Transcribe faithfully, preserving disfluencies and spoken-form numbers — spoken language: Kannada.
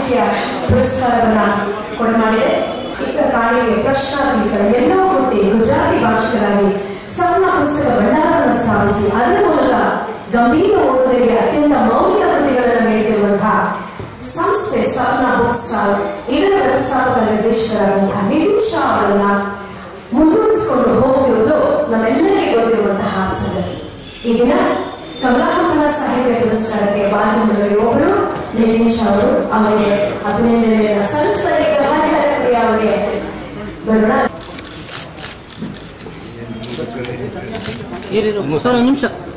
ಸಾಹಿತ್ಯ ಪುರಸ್ಕಾರವನ್ನು ಕೊಡಮಾಡಿದೆ. ಈ ಕಾರ್ಯಕ್ಕೆ ಪ್ರಶ್ನಾರ್ಥಿಗಳು ಎಲ್ಲವೂ ಕೊಟ್ಟಿ ಗುಜರಾತಿ ಭಾಷೆಗಳಾಗಿ ಸಪ್ನಾ ಪುಸ್ತಕ ಭಂಡಾರವನ್ನು ಸ್ಥಾಪಿಸಿ ಅದರ ಮೂಲಕ ಗಂಭೀರ ಓದುಗರಿಗೆ ಅತ್ಯಂತ ಮೌಲಿಕ ಕೃತಿಗಳನ್ನು ನೀಡುತ್ತಿರುವಂತಹ ಸಂಸ್ಥೆ ಸಪ್ನಾ ಬುಕ್ ಸ್ಟಾಲ್. ಇದರ ವ್ಯವಸ್ಥಾಪಕ ನಿರ್ದೇಶಕರಾದಂತಹ ನಿತಿನ್ ಶಾ ಅವರನ್ನ ಮುಂದುವರಿಸಿಕೊಂಡು ಹೋಗುವುದು ನಮ್ಮೆಲ್ಲರಿಗೆ ಗೊತ್ತಿರುವಂತಹ ಸಂಗತಿ. ಈ ದಿನ ಕಮಲಾ ಹಂಪನಾ ಸಾಹಿತ್ಯ ಪುರಸ್ಕಾರಕ್ಕೆ ಭಾಜನರು ಒಬ್ಬರು ನಿತಿನ್ ಶಾ ಅವರು. ಅವರಿಗೆ ಅಭಿನಂದನೆಯನ್ನು ಸಲ್ಲಿಸಲಿಕ್ಕೆ ಅವರಿಗೆ ಬರೋಣ. ಸರ್ ಒಂದು ನಿಮಿಷ.